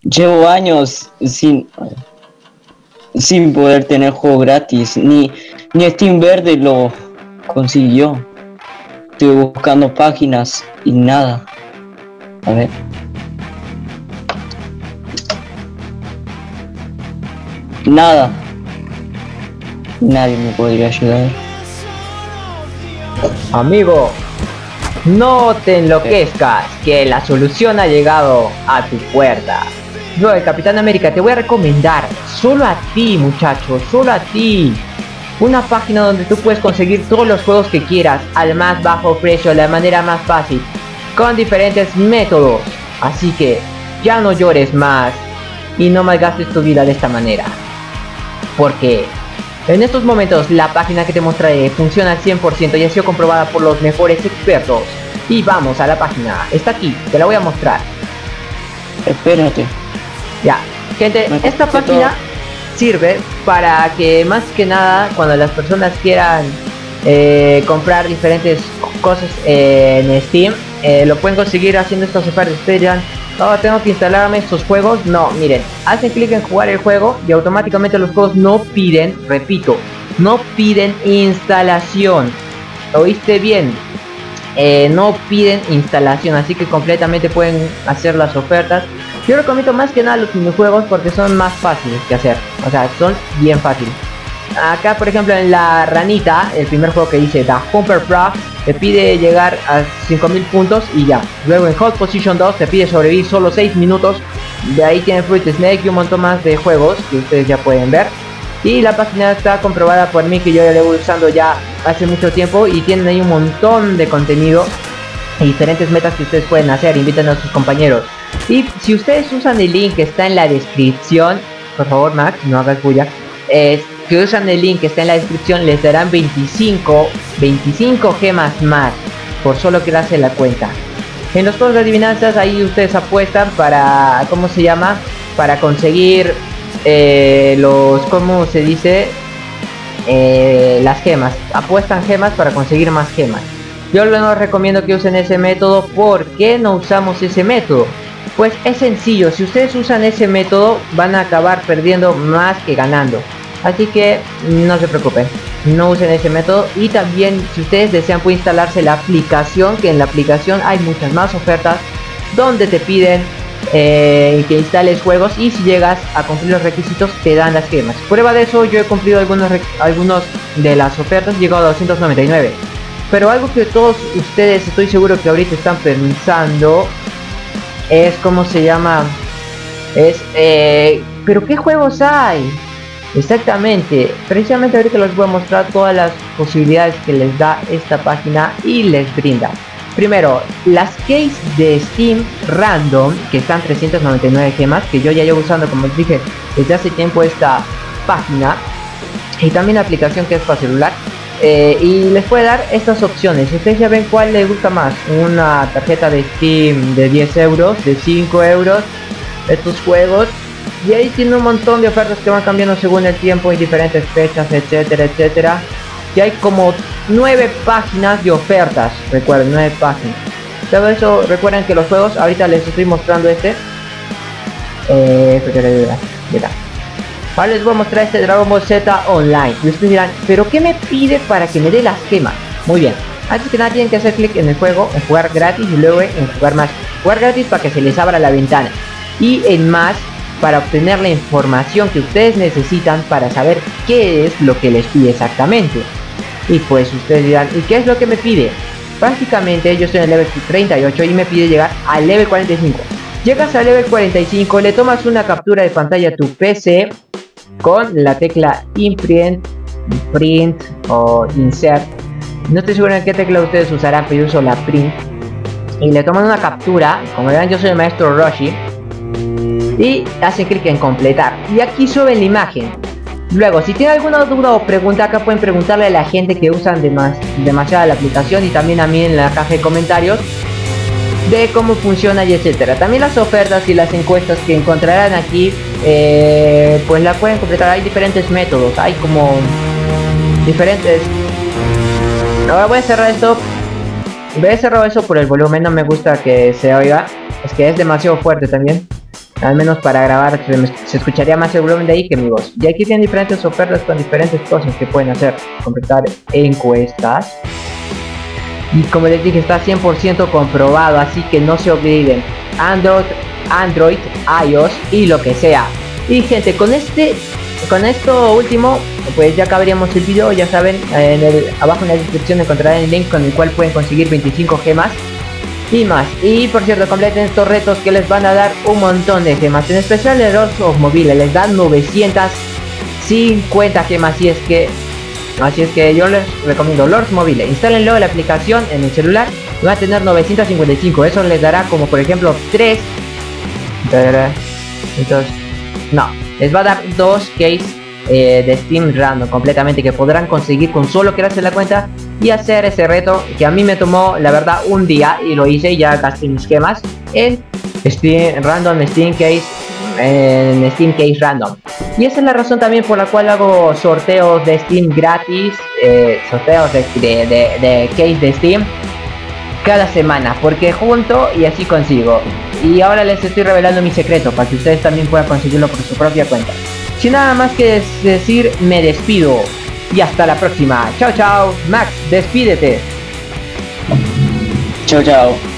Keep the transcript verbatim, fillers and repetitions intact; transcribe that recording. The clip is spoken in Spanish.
Llevo años sin, sin poder tener juego gratis. Ni, ni Steam Verde lo consiguió. Estoy buscando páginas y nada. A ver. Nada. Nadie me podría ayudar. Amigo, no te enloquezcas, que la solución ha llegado a tu puerta. Yo, el Capitán América, te voy a recomendar, solo a ti, muchacho, solo a ti, una página donde tú puedes conseguir todos los juegos que quieras al más bajo precio, de la manera más fácil, con diferentes métodos. Así que ya no llores más y no malgastes tu vida de esta manera, porque en estos momentos la página que te mostraré funciona al cien por ciento y ha sido comprobada por los mejores expertos. Y vamos a la página, está aquí, te la voy a mostrar. Espérate. Ya, gente, esta página sirve para que más que nada cuando las personas quieran eh, comprar diferentes cosas eh, en Steam, eh, lo pueden conseguir haciendo estas ofertas. Ustedes dirán, oh, tengo que instalarme estos juegos. No, miren, hacen clic en jugar el juego y automáticamente los juegos no piden, repito, no piden instalación. ¿Oíste bien? Eh, no piden instalación, así que completamente pueden hacer las ofertas. Yo recomiendo más que nada los minijuegos porque son más fáciles que hacer, o sea, son bien fáciles. Acá, por ejemplo, en la ranita, el primer juego que dice The Humper Pro, te pide llegar a cinco mil puntos y ya. Luego en Hold Position dos te pide sobrevivir solo seis minutos. De ahí tiene Fruit Snake y un montón más de juegos que ustedes ya pueden ver. Y la página está comprobada por mí, que yo ya la voy usando ya hace mucho tiempo, y tienen ahí un montón de contenido y diferentes metas que ustedes pueden hacer. Inviten a sus compañeros. Y si ustedes usan el link que está en la descripción, por favor, Max, no hagas bulla. Eh, si usan el link que está en la descripción, les darán veinticinco gemas más por solo crearse la cuenta. En los juegos de adivinanzas, ahí ustedes apuestan para, ¿cómo se llama? Para conseguir eh, los, ¿cómo se dice? Eh, las gemas. Apuestan gemas para conseguir más gemas. Yo les recomiendo que usen ese método. ¿Por qué no usamos ese método? Pues es sencillo, si ustedes usan ese método van a acabar perdiendo más que ganando. Así que no se preocupen, no usen ese método. Y también, si ustedes desean, pueden instalarse la aplicación, que en la aplicación hay muchas más ofertas donde te piden eh, que instales juegos, y si llegas a cumplir los requisitos te dan las gemas. Prueba de eso, yo he cumplido algunos, algunos de las ofertas, he llegado a doscientos noventa y nueve. Pero algo que todos ustedes, estoy seguro que ahorita están pensando, es, ¿cómo se llama? Es, eh, ¿pero qué juegos hay? Exactamente, precisamente ahorita les voy a mostrar todas las posibilidades que les da esta página y les brinda. Primero, las keys de Steam Random, que están trescientas noventa y nueve gemas, que yo ya llevo usando, como les dije, desde hace tiempo esta página. Y también la aplicación que es para celular. Eh, y les puede dar estas opciones. Ustedes ya ven cuál les gusta más. Una tarjeta de Steam de diez euros, de cinco euros, estos juegos. Y ahí tiene un montón de ofertas que van cambiando según el tiempo y diferentes fechas, etcétera, etcétera. Y hay como nueve páginas de ofertas. Recuerden, nueve páginas. Todo eso, recuerden que los juegos, ahorita les estoy mostrando este. Eh, mira. Ahora les voy a mostrar este Dragon Ball Z Online. Y ustedes dirán, ¿pero qué me pide para que me dé las gemas? Muy bien. Antes que nada tienen que hacer clic en el juego, en jugar gratis, y luego en jugar más. Jugar gratis para que se les abra la ventana. Y en más, para obtener la información que ustedes necesitan para saber qué es lo que les pide exactamente. Y pues ustedes dirán, ¿y qué es lo que me pide? Prácticamente yo estoy en el level treinta y ocho y me pide llegar al level cuarenta y cinco. Llegas al level cuarenta y cinco, le tomas una captura de pantalla a tu P C con la tecla imprint, print o insert. No estoy seguro en qué tecla ustedes usarán, pero yo uso la print. Y le toman una captura, como verán yo soy el maestro Roshi, y hacen clic en completar. Y aquí suben la imagen. Luego, si tienen alguna duda o pregunta, acá pueden preguntarle a la gente que usan demas demasiado la aplicación, y también a mí en la caja de comentarios, de cómo funciona y etcétera. También las ofertas y las encuestas que encontrarán aquí, eh, pues la pueden completar. Hay diferentes métodos, hay como diferentes. Ahora voy a cerrar esto. Voy a cerrar eso por el volumen, no me gusta que se oiga, es que es demasiado fuerte también. Al menos para grabar se, me, se escucharía más el volumen de ahí que mi voz. Y aquí tienen diferentes ofertas con diferentes cosas que pueden hacer. Completar encuestas. Y como les dije, está cien por ciento comprobado, así que no se olviden. Android, Android, iOS y lo que sea. Y gente, con este, con esto último, pues ya acabaríamos el video. Ya saben, en el, abajo en la descripción encontrarán el link con el cual pueden conseguir veinticinco gemas y más. Y por cierto, completen estos retos que les van a dar un montón de gemas. En especial el Lords of Mobile les dan novecientas cincuenta gemas. Así es que Así es que yo les recomiendo Lords Mobile. Instálenlo la aplicación en el celular. Va a tener novecientos cincuenta y cinco. Eso les dará como por ejemplo tres. Entonces, no, les va a dar dos case eh, de Steam random completamente, que podrán conseguir con solo crearse la cuenta y hacer ese reto que a mí me tomó la verdad un día y lo hice. Ya gasté mis gemas en Steam Random Steam Case, en Steam Case Random. Y esa es la razón también por la cual hago sorteos de Steam gratis, eh, sorteos de, de, de, de case de Steam cada semana, porque junto y así consigo. Y ahora les estoy revelando mi secreto para que ustedes también puedan conseguirlo por su propia cuenta. Sin nada más que decir, me despido y hasta la próxima. Chao, chao. Max, despídete. Chao, chao.